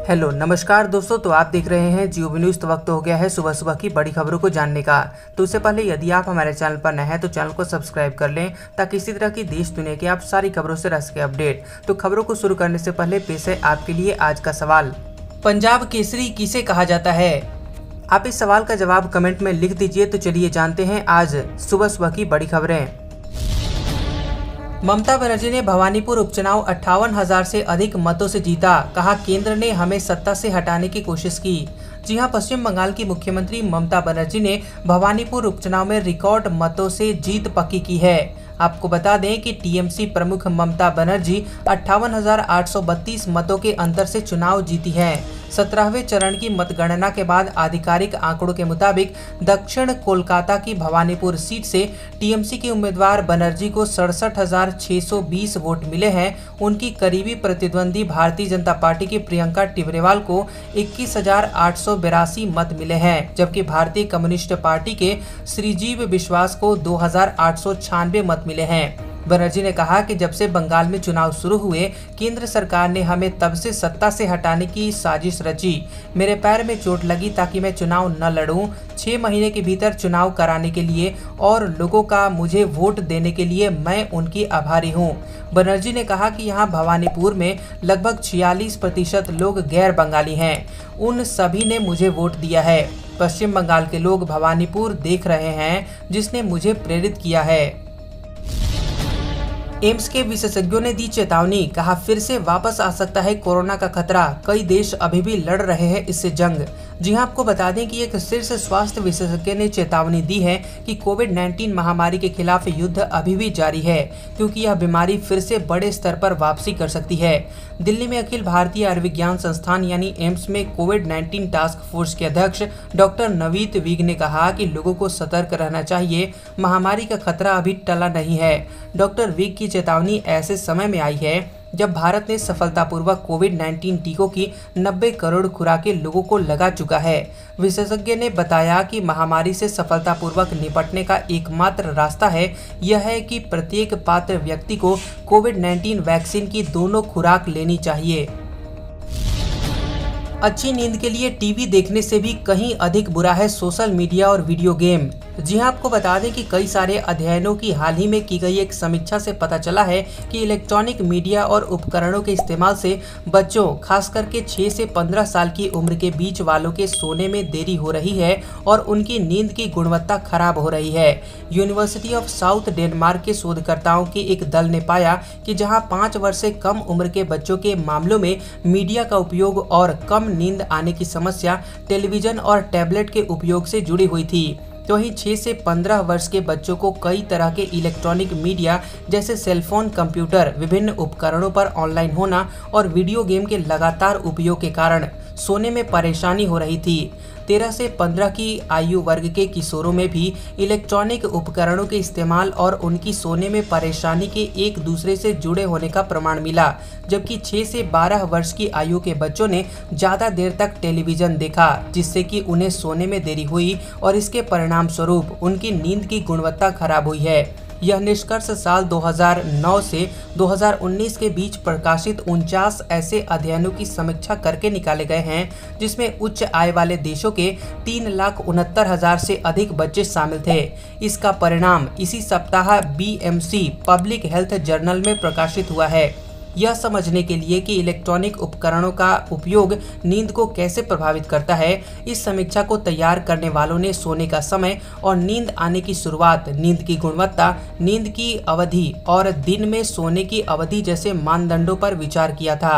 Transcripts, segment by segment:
Hello नमस्कार दोस्तों, तो आप देख रहे हैं जियो न्यूज़। तो वक्त हो गया है सुबह सुबह की बड़ी खबरों को जानने का। तो उससे पहले यदि आप हमारे चैनल पर नए हैं तो चैनल को सब्सक्राइब कर लें ताकि इसी तरह की देश दुनिया की आप सारी खबरों से रह सके अपडेट। तो खबरों को शुरू करने से पहले पेश है आपके लिए आज का सवाल। पंजाब केसरी किसे कहा जाता है? आप इस सवाल का जवाब कमेंट में लिख दीजिए। तो चलिए जानते हैं आज सुबह सुबह की बड़ी खबरें। ममता बनर्जी ने भवानीपुर उपचुनाव 58,000 से अधिक मतों से जीता। कहा, केंद्र ने हमें सत्ता से हटाने की कोशिश की। जी हां, पश्चिम बंगाल की मुख्यमंत्री ममता बनर्जी ने भवानीपुर उपचुनाव में रिकॉर्ड मतों से जीत पक्की की है। आपको बता दें कि टीएमसी प्रमुख ममता बनर्जी 58,832 मतों के अंतर से चुनाव जीती हैं। 17वें चरण की मतगणना के बाद आधिकारिक आंकड़ों के मुताबिक दक्षिण कोलकाता की भवानीपुर सीट से टीएमसी के उम्मीदवार बनर्जी को 67,620 वोट मिले हैं। उनकी करीबी प्रतिद्वंदी भारतीय जनता पार्टी की प्रियंका टिब्रेवाल को 21,882 मत मिले हैं, जबकि भारतीय कम्युनिस्ट पार्टी के श्रीजीव विश्वास को 2,896 मत मिले हैं। बनर्जी ने कहा कि जब से बंगाल में चुनाव शुरू हुए, केंद्र सरकार ने हमें तब से सत्ता से हटाने की साजिश रची। मेरे पैर में चोट लगी ताकि मैं चुनाव न लड़ूं। 6 महीने के भीतर चुनाव कराने के लिए और लोगों का मुझे वोट देने के लिए मैं उनकी आभारी हूं। बनर्जी ने कहा कि यहां भवानीपुर में लगभग 46% लोग गैर बंगाली हैं। उन सभी ने मुझे वोट दिया है। पश्चिम बंगाल के लोग भवानीपुर देख रहे हैं, जिसने मुझे प्रेरित किया है। एम्स के विशेषज्ञों ने दी चेतावनी। कहा, फिर से वापस आ सकता है कोरोना का खतरा। कई देश अभी भी लड़ रहे हैं इससे जंग। जी हां, आपको बता दें कि एक शीर्ष स्वास्थ्य विशेषज्ञ ने चेतावनी दी है कि कोविड-19 महामारी के खिलाफ युद्ध अभी भी जारी है, क्योंकि यह बीमारी फिर से बड़े स्तर पर वापसी कर सकती है। दिल्ली में अखिल भारतीय आयुर्विज्ञान संस्थान यानी एम्स में कोविड-19 टास्क फोर्स के अध्यक्ष डॉक्टर नवीत विग ने कहा कि लोगों को सतर्क रहना चाहिए। महामारी का खतरा अभी टला नहीं है। डॉक्टर विग की चेतावनी ऐसे समय में आई है जब भारत ने सफलतापूर्वक कोविड-19 टीकों की 90 करोड़ खुराकें लोगों को लगा चुका है। विशेषज्ञ ने बताया कि महामारी से सफलतापूर्वक निपटने का एकमात्र रास्ता है यह है कि प्रत्येक पात्र व्यक्ति को कोविड-19 वैक्सीन की दोनों खुराक लेनी चाहिए। अच्छी नींद के लिए टीवी देखने से भी कहीं अधिक बुरा है सोशल मीडिया और वीडियो गेम। जी हां, आपको बता दें कि कई सारे अध्ययनों की हाल ही में की गई एक समीक्षा से पता चला है कि इलेक्ट्रॉनिक मीडिया और उपकरणों के इस्तेमाल से बच्चों, खास करके 6 से 15 साल की उम्र के बीच वालों के सोने में देरी हो रही है और उनकी नींद की गुणवत्ता खराब हो रही है। यूनिवर्सिटी ऑफ साउथ डेनमार्क के शोधकर्ताओं के एक दल ने पाया कि जहां 5 वर्ष से कम उम्र के बच्चों के मामलों में मीडिया का उपयोग और कम नींद आने की समस्या टेलीविजन और टैबलेट के उपयोग से जुड़ी हुई थी, तो वहीं 6 से 15 वर्ष के बच्चों को कई तरह के इलेक्ट्रॉनिक मीडिया जैसे सेलफोन, कंप्यूटर, विभिन्न उपकरणों पर ऑनलाइन होना और वीडियो गेम के लगातार उपयोग के कारण सोने में परेशानी हो रही थी। 13 से 15 की आयु वर्ग के किशोरों में भी इलेक्ट्रॉनिक उपकरणों के इस्तेमाल और उनकी सोने में परेशानी के एक दूसरे से जुड़े होने का प्रमाण मिला, जबकि 6 से 12 वर्ष की आयु के बच्चों ने ज़्यादा देर तक टेलीविज़न देखा, जिससे कि उन्हें सोने में देरी हुई और इसके परिणाम स्वरूप उनकी नींद की गुणवत्ता खराब हुई है। यह निष्कर्ष साल 2009 से 2019 के बीच प्रकाशित 49 ऐसे अध्ययनों की समीक्षा करके निकाले गए हैं, जिसमें उच्च आय वाले देशों के 3,69,000 से अधिक बच्चे शामिल थे। इसका परिणाम इसी सप्ताह बीएमसी पब्लिक हेल्थ जर्नल में प्रकाशित हुआ है। यह समझने के लिए कि इलेक्ट्रॉनिक उपकरणों का उपयोग नींद को कैसे प्रभावित करता है, इस समीक्षा को तैयार करने वालों ने सोने का समय और नींद आने की शुरुआत, नींद की गुणवत्ता, नींद की अवधि और दिन में सोने की अवधि जैसे मानदंडों पर विचार किया था।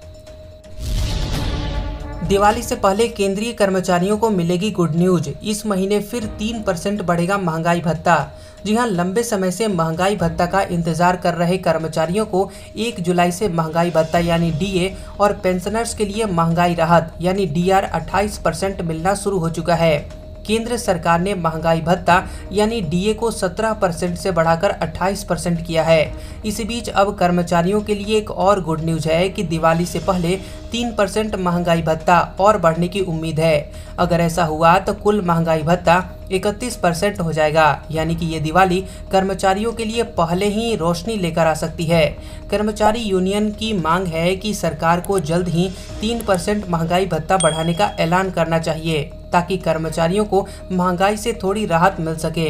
दिवाली से पहले केंद्रीय कर्मचारियों को मिलेगी गुड न्यूज। इस महीने फिर 3% बढ़ेगा महंगाई भत्ता। जी हां, लंबे समय से महंगाई भत्ता का इंतजार कर रहे कर्मचारियों को 1 जुलाई से महंगाई भत्ता यानी डीए और पेंशनर्स के लिए महंगाई राहत यानी डीआर 28% मिलना शुरू हो चुका है। केंद्र सरकार ने महंगाई भत्ता यानी डीए को 17% से बढ़ाकर 28% किया है। इसी बीच अब कर्मचारियों के लिए एक और गुड न्यूज है कि दिवाली से पहले 3% महंगाई भत्ता और बढ़ने की उम्मीद है। अगर ऐसा हुआ तो कुल महंगाई भत्ता 31% हो जाएगा, यानी कि ये दिवाली कर्मचारियों के लिए पहले ही रोशनी लेकर आ सकती है। कर्मचारी यूनियन की मांग है कि सरकार को जल्द ही 3% महंगाई भत्ता बढ़ाने का ऐलान करना चाहिए, ताकि कर्मचारियों को महंगाई से थोड़ी राहत मिल सके।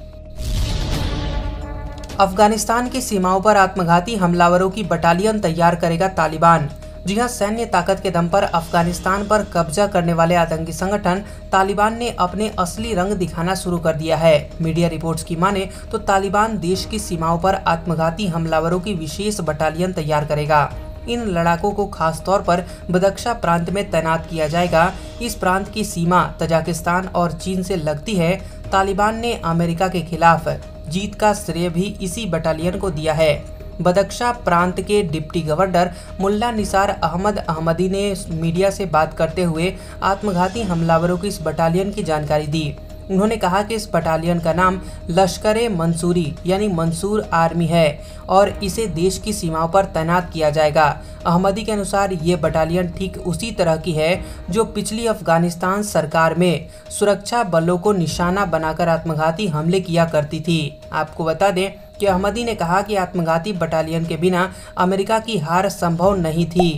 अफगानिस्तान की सीमाओं पर आत्मघाती हमलावरों की बटालियन तैयार करेगा तालिबान। जी हां, सैन्य ताकत के दम पर अफगानिस्तान पर कब्जा करने वाले आतंकी संगठन तालिबान ने अपने असली रंग दिखाना शुरू कर दिया है। मीडिया रिपोर्ट्स की माने तो तालिबान देश की सीमाओं पर आत्मघाती हमलावरों की विशेष बटालियन तैयार करेगा। इन लड़ाकों को खास तौर पर बदख्शा प्रांत में तैनात किया जाएगा। इस प्रांत की सीमा तजाकिस्तान और चीन से लगती है। तालिबान ने अमेरिका के खिलाफ जीत का श्रेय भी इसी बटालियन को दिया है। बदख्शा प्रांत के डिप्टी गवर्नर मुल्ला निसार अहमद अहमदी ने मीडिया से बात करते हुए आत्मघाती हमलावरों की इस बटालियन की जानकारी दी। उन्होंने कहा कि इस बटालियन का नाम लश्कर मंसूरी यानी मंसूर आर्मी है और इसे देश की सीमाओं पर तैनात किया जाएगा। अहमदी के अनुसार ये बटालियन ठीक उसी तरह की है जो पिछली अफगानिस्तान सरकार में सुरक्षा बलों को निशाना बनाकर आत्मघाती हमले किया करती थी। आपको बता दें कि अहमदी ने कहा कि आत्मघाती बटालियन के बिना अमेरिका की हार संभव नहीं थी।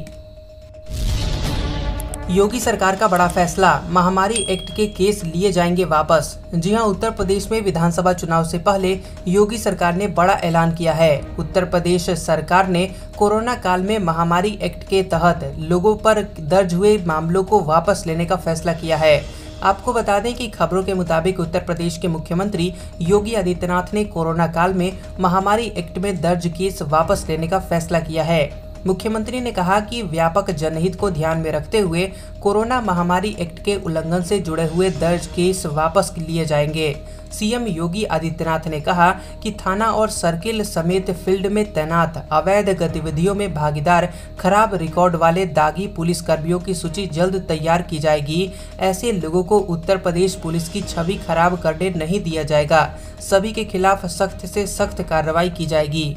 योगी सरकार का बड़ा फैसला, महामारी एक्ट के केस लिए जाएंगे वापस। जी हां, उत्तर प्रदेश में विधानसभा चुनाव से पहले योगी सरकार ने बड़ा ऐलान किया है। उत्तर प्रदेश सरकार ने कोरोना काल में महामारी एक्ट के तहत लोगों पर दर्ज हुए मामलों को वापस लेने का फैसला किया है। आपको बता दें कि खबरों के मुताबिक उत्तर प्रदेश के मुख्यमंत्री योगी आदित्यनाथ ने कोरोना काल में महामारी एक्ट में दर्ज केस वापस लेने का फैसला किया है। मुख्यमंत्री ने कहा कि व्यापक जनहित को ध्यान में रखते हुए कोरोना महामारी एक्ट के उल्लंघन से जुड़े हुए दर्ज केस वापस लिए जाएंगे। सीएम योगी आदित्यनाथ ने कहा कि थाना और सर्किल समेत फील्ड में तैनात अवैध गतिविधियों में भागीदार खराब रिकॉर्ड वाले दागी पुलिस कर्मियों की सूची जल्द तैयार की जाएगी। ऐसे लोगों को उत्तर प्रदेश पुलिस की छवि खराब करने नहीं दिया जाएगा। सभी के खिलाफ सख्त से सख्त कार्रवाई की जाएगी।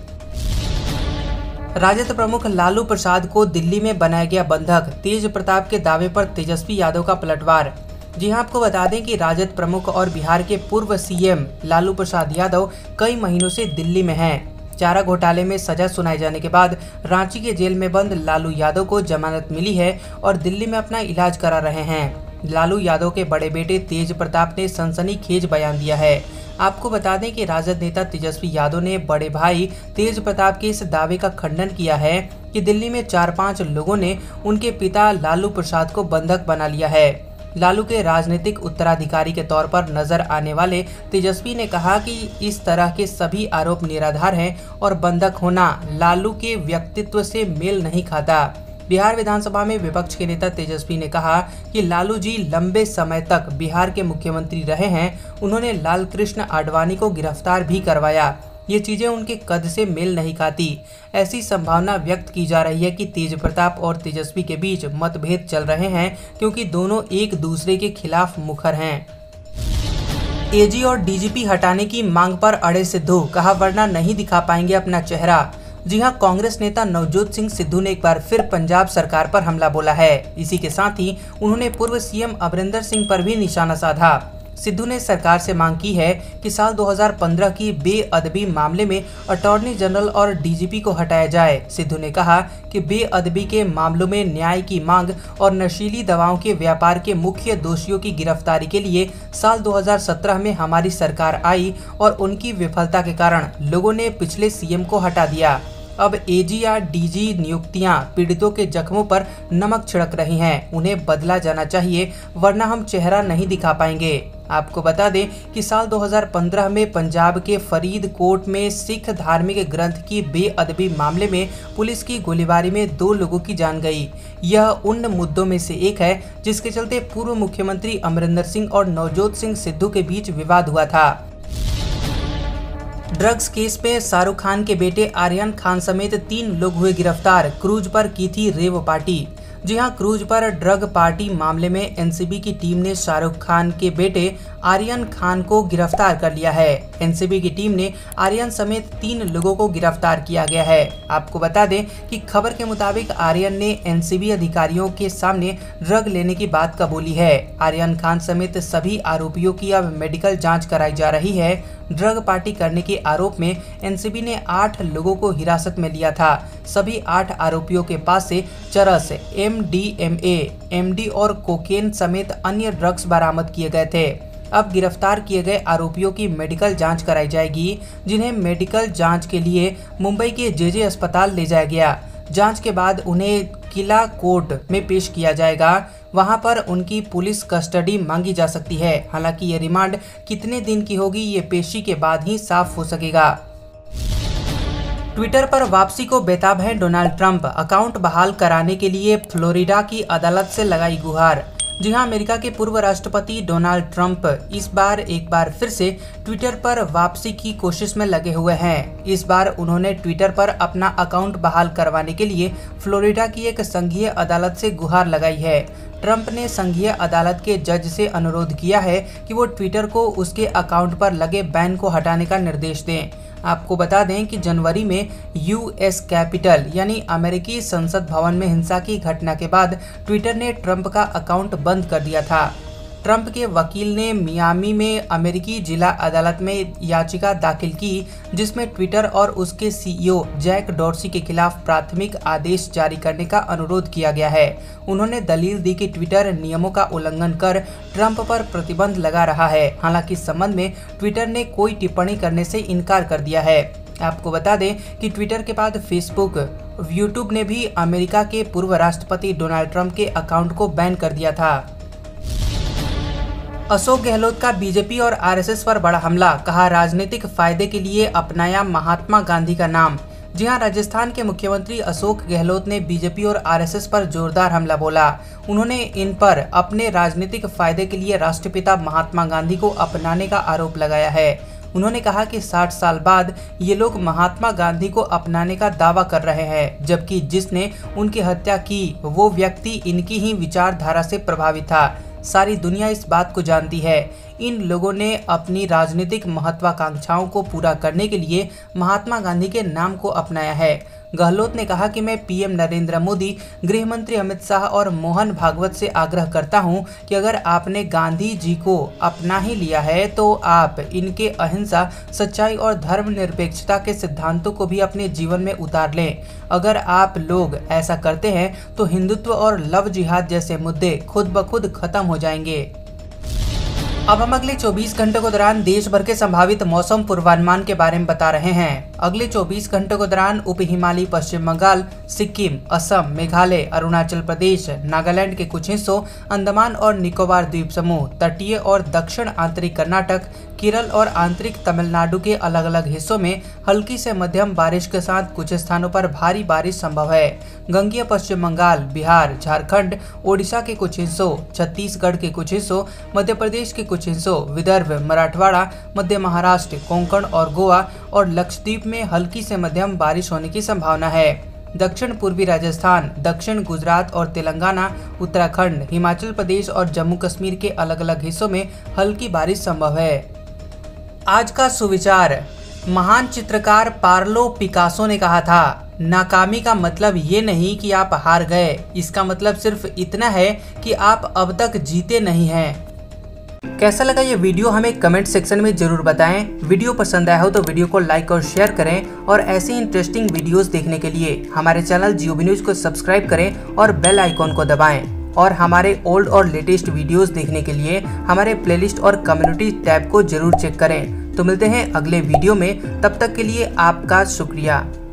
राजद प्रमुख लालू प्रसाद को दिल्ली में बनाया गया बंधक, तेज प्रताप के दावे पर तेजस्वी यादव का पलटवार। जी हां, आपको बता दें कि राजद प्रमुख और बिहार के पूर्व सीएम लालू प्रसाद यादव कई महीनों से दिल्ली में हैं। चारा घोटाले में सजा सुनाए जाने के बाद रांची के जेल में बंद लालू यादव को जमानत मिली है और दिल्ली में अपना इलाज करा रहे हैं। लालू यादव के बड़े बेटे तेज प्रताप ने सनसनीखेज बयान दिया है। आपको बता दें कि राजद नेता तेजस्वी यादव ने बड़े भाई तेज प्रताप के इस दावे का खंडन किया है कि दिल्ली में 4-5 लोगों ने उनके पिता लालू प्रसाद को बंधक बना लिया है। लालू के राजनीतिक उत्तराधिकारी के तौर पर नजर आने वाले तेजस्वी ने कहा कि इस तरह के सभी आरोप निराधार हैं और बंधक होना लालू के व्यक्तित्व से मेल नहीं खाता। बिहार विधानसभा में विपक्ष के नेता तेजस्वी ने कहा कि लालू जी लंबे समय तक बिहार के मुख्यमंत्री रहे हैं। उन्होंने लाल कृष्ण आडवाणी को गिरफ्तार भी करवाया। ये चीजें उनके कद से मेल नहीं खाती। ऐसी संभावना व्यक्त की जा रही है कि तेज प्रताप और तेजस्वी के बीच मतभेद चल रहे हैं, क्योंकि दोनों एक दूसरे के खिलाफ मुखर हैं। एजी और डीजीपी हटाने की मांग पर अड़े सिद्धू, कहा वरना नहीं दिखा पाएंगे अपना चेहरा। जी हां, कांग्रेस नेता नवजोत सिंह सिद्धू ने एक बार फिर पंजाब सरकार पर हमला बोला है। इसी के साथ ही उन्होंने पूर्व सीएम अमरिंदर सिंह पर भी निशाना साधा। सिद्धू ने सरकार से मांग की है कि साल 2015 की बेअदबी मामले में अटॉर्नी जनरल और डीजीपी को हटाया जाए। सिद्धू ने कहा कि बेअदबी के मामलों में न्याय की मांग और नशीली दवाओं के व्यापार के मुख्य दोषियों की गिरफ्तारी के लिए साल 2017 में हमारी सरकार आई और उनकी विफलता के कारण लोगों ने पिछले सीएम को हटा दिया। अब एजी या डीजी नियुक्तियां पीड़ितों के जख्मों पर नमक छिड़क रही हैं। उन्हें बदला जाना चाहिए, वरना हम चेहरा नहीं दिखा पाएंगे। आपको बता दें कि साल 2015 में पंजाब के फरीदकोट में सिख धार्मिक ग्रंथ की बेअदबी मामले में पुलिस की गोलीबारी में 2 लोगों की जान गई। यह उन मुद्दों में से एक है जिसके चलते पूर्व मुख्यमंत्री अमरिंदर सिंह और नवजोत सिंह सिद्धू के बीच विवाद हुआ था। ड्रग्स केस में शाहरुख खान के बेटे आर्यन खान समेत 3 लोग हुए गिरफ्तार। क्रूज पर की थी रेव पार्टी। जी हां, क्रूज पर ड्रग पार्टी मामले में एनसीबी की टीम ने शाहरुख खान के बेटे आर्यन खान को गिरफ्तार कर लिया है। एनसीबी की टीम ने आर्यन समेत 3 लोगों को गिरफ्तार किया गया है। आपको बता दें कि खबर के मुताबिक आर्यन ने एनसीबी अधिकारियों के सामने ड्रग लेने की बात कबूली है। आर्यन खान समेत सभी आरोपियों की अब मेडिकल जांच कराई जा रही है। ड्रग पार्टी करने के आरोप में एनसीबी ने 8 लोगों को हिरासत में लिया था। सभी 8 आरोपियों के पास से चरस, MDMA, MD और कोकेन समेत अन्य ड्रग्स बरामद किए गए थे। अब गिरफ्तार किए गए आरोपियों की मेडिकल जांच कराई जाएगी, जिन्हें मेडिकल जांच के लिए मुंबई के JJ अस्पताल ले जाया गया। जांच के बाद उन्हें किला कोर्ट में पेश किया जाएगा। वहां पर उनकी पुलिस कस्टडी मांगी जा सकती है। हालांकि ये रिमांड कितने दिन की होगी, ये पेशी के बाद ही साफ हो सकेगा। ट्विटर पर वापसी को बेताब हैं डोनाल्ड ट्रंप। अकाउंट बहाल कराने के लिए फ्लोरिडा की अदालत से लगाई गुहार। जी हां, अमेरिका के पूर्व राष्ट्रपति डोनाल्ड ट्रंप एक बार फिर से ट्विटर पर वापसी की कोशिश में लगे हुए हैं। इस बार उन्होंने ट्विटर पर अपना अकाउंट बहाल करवाने के लिए फ्लोरिडा की एक संघीय अदालत से गुहार लगाई है। ट्रंप ने संघीय अदालत के जज से अनुरोध किया है कि वो ट्विटर को उसके अकाउंट पर लगे बैन को हटाने का निर्देश दें। आपको बता दें कि जनवरी में US कैपिटल यानी अमेरिकी संसद भवन में हिंसा की घटना के बाद ट्विटर ने ट्रंप का अकाउंट बंद कर दिया था। ट्रंप के वकील ने मियामी में अमेरिकी जिला अदालत में याचिका दाखिल की, जिसमें ट्विटर और उसके CEO जैक डॉर्सी के खिलाफ प्राथमिक आदेश जारी करने का अनुरोध किया गया है। उन्होंने दलील दी कि ट्विटर नियमों का उल्लंघन कर ट्रंप पर प्रतिबंध लगा रहा है। हालांकि इस संबंध में ट्विटर ने कोई टिप्पणी करने से इनकार कर दिया है। आपको बता दें कि ट्विटर के बाद फेसबुक, यूट्यूब ने भी अमेरिका के पूर्व राष्ट्रपति डोनाल्ड ट्रंप के अकाउंट को बैन कर दिया था। अशोक गहलोत का बीजेपी और RSS पर बड़ा हमला, कहा राजनीतिक फायदे के लिए अपनाया महात्मा गांधी का नाम। जी हां, राजस्थान के मुख्यमंत्री अशोक गहलोत ने बीजेपी और RSS पर जोरदार हमला बोला। उन्होंने इन पर अपने राजनीतिक फायदे के लिए राष्ट्रपिता महात्मा गांधी को अपनाने का आरोप लगाया है। उन्होंने कहा कि 60 साल बाद ये लोग महात्मा गांधी को अपनाने का दावा कर रहे हैं, जबकि जिसने उनकी हत्या की वो व्यक्ति इनकी ही विचारधारा से प्रभावित था। सारी दुनिया इस बात को जानती है। इन लोगों ने अपनी राजनीतिक महत्वाकांक्षाओं को पूरा करने के लिए महात्मा गांधी के नाम को अपनाया है। गहलोत ने कहा कि मैं PM नरेंद्र मोदी, गृह मंत्री अमित शाह और मोहन भागवत से आग्रह करता हूं कि अगर आपने गांधी जी को अपना ही लिया है तो आप इनके अहिंसा, सच्चाई और धर्मनिरपेक्षता के सिद्धांतों को भी अपने जीवन में उतार लें। अगर आप लोग ऐसा करते हैं तो हिंदुत्व और लव जिहाद जैसे मुद्दे खुद ब खुद खत्म हो जाएंगे। अब हम अगले 24 घंटों के दौरान देश भर के संभावित मौसम पूर्वानुमान के बारे में बता रहे हैं। अगले 24 घंटों के दौरान उप हिमालयी पश्चिम बंगाल, सिक्किम, असम, मेघालय, अरुणाचल प्रदेश, नागालैंड के कुछ हिस्सों, अंडमान और निकोबार द्वीप समूह, तटीय और दक्षिण आंतरिक कर्नाटक, केरल और आंतरिक तमिलनाडु के अलग अलग हिस्सों में हल्की से मध्यम बारिश के साथ कुछ स्थानों पर भारी बारिश संभव है। गंगीय पश्चिम बंगाल, बिहार, झारखंड, ओडिशा के कुछ हिस्सों, छत्तीसगढ़ के कुछ हिस्सों, मध्य प्रदेश के कुछ हिस्सों, विदर्भ, मराठवाड़ा, मध्य महाराष्ट्र, कोंकण और गोवा और लक्षद्वीप में हल्की से मध्यम बारिश होने की संभावना है। दक्षिण पूर्वी राजस्थान, दक्षिण गुजरात और तेलंगाना, उत्तराखंड, हिमाचल प्रदेश और जम्मू कश्मीर के अलग अलग हिस्सों में हल्की बारिश संभव है। आज का सुविचार, महान चित्रकार पाब्लो पिकासो ने कहा था, नाकामी का मतलब ये नहीं कि आप हार गए, इसका मतलब सिर्फ इतना है कि आप अब तक जीते नहीं हैं। कैसा लगा ये वीडियो हमें कमेंट सेक्शन में जरूर बताएं। वीडियो पसंद आया हो तो वीडियो को लाइक और शेयर करें और ऐसी इंटरेस्टिंग वीडियोस देखने के लिए हमारे चैनल GOB न्यूज को सब्सक्राइब करें और बेल आइकॉन को दबाएं। और हमारे ओल्ड और लेटेस्ट वीडियोस देखने के लिए हमारे प्लेलिस्ट और कम्युनिटी टैब को जरूर चेक करें। तो मिलते हैं अगले वीडियो में, तब तक के लिए आपका शुक्रिया।